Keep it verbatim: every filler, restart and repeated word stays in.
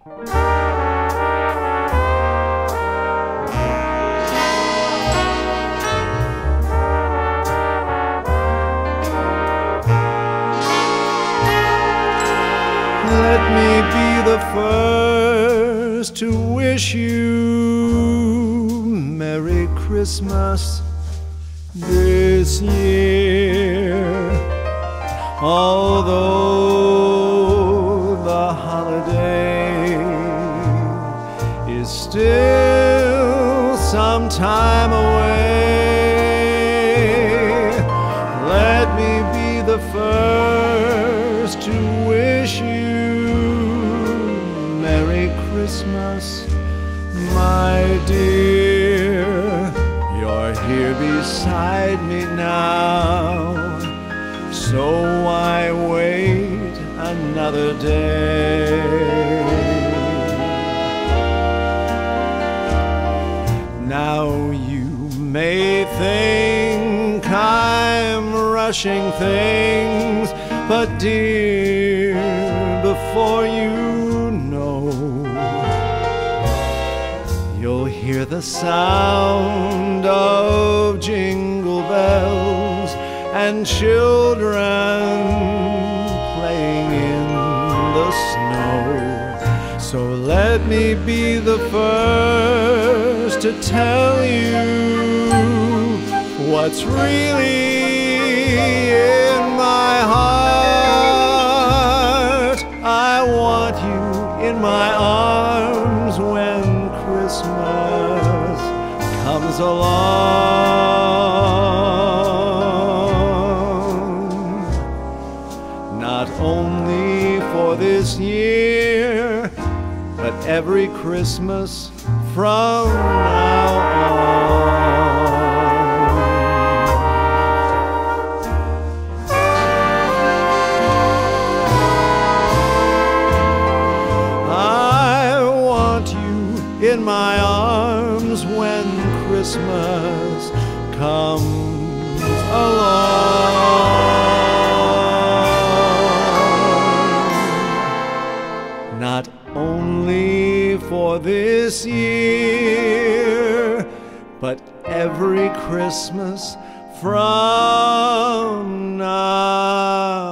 Let me be the first to wish you Merry Christmas this year. Although the holiday is still some time away, let me be the first to wish you Merry Christmas, my dear. You're here beside me now, so why wait another day? Now you may think I'm rushing things, but dear, before you know, you'll hear the sound of jingle bells and children playing in the snow. So let me be the first to tell you what's really in my heart. I want you in my arms when Christmas comes along. Not only for this year, but every Christmas from now on. In my arms when Christmas comes along. Not only for this year, but every Christmas from now